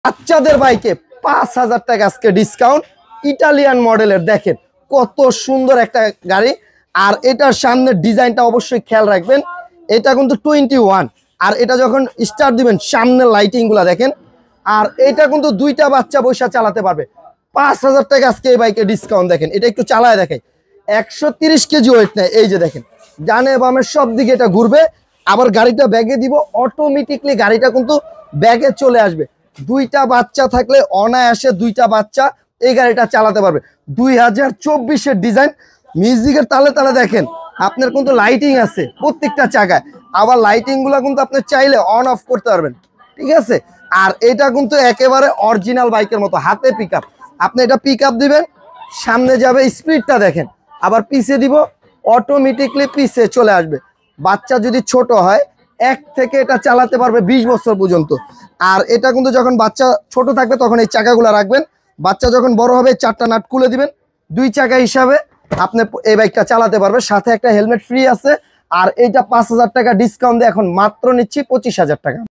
বাচ্চাদের বাইকে ৫,০০০ টাকা আজকে ডিসকাউন্ট। ইটালিয়ান মডেলের দেখেন কত সুন্দর একটা গাড়ি। আর এটার সামনের ডিজাইনটা অবশ্যই খেয়াল রাখবেন, এটা কিন্তু 21। আর এটা যখন স্টার্ট দিবেন সামনের লাইটিং গুলা দেখেন। আর এটা কিন্তু দুইটা বাচ্চা বৈশা চালাতে পারবে। ৫,০০০ টাকা আজকে এই বাইকে ডিসকাউন্ট। দেখেন এটা একটু চালায় দেখেন, ১৩০ কেজি ওয়েট নেয়। এই যে দেখেন ডানে বামের সব দিকে এটা ঘুরবে। আবার গাড়িটা ব্যাগে দিব, অটোমেটিকলি গাড়িটা কিন্তু ব্যাগে চলে আসবে। দুইটা বাচ্চা থাকলে অনায়াসে দুইটা বাচ্চা এই গাড়িটা চালাতে পারবে। ২০২৪-এর ডিজাইন, মিউজিকের তালে তালে দেখেন আপনার কিন্তু লাইটিং আছে প্রত্যেকটা চাকায়। আবার লাইটিং গুলা কিন্তু আপনি চাইলে অন অফ করতে পারবেন, ঠিক আছে। আর এটা কিন্তু একেবারে অরিজিনাল বাইকের মতো হাতে পিক আপ। আপনি এটা পিক আপ দিবেন, সামনে যাবে, স্পিডটা দেখেন। আবার পিছে দিব, অটোমেটিকলি পিছে চলে আসবে। বাচ্চা যদি ছোট হয় ১ থেকে এটা চালাতে পারবে ২০ বছর পর্যন্ত। আর এটা কিন্তু যখন বাচ্চা ছোট থাকবে তখন এই চাকাগুলো রাখবেন, বাচ্চা যখন বড় হবে ৪টা নাট খুলে দিবেন, ২ চাকা হিসাবে আপনি এই বাইকটা চালাতে পারবে। সাথে একটা হেলমেট ফ্রি আছে। আর এইটা ৫,০০০ টাকা ডিসকাউন্ট দিয়ে এখন মাত্র নিচ্ছি ২৫,০০০ টাকা।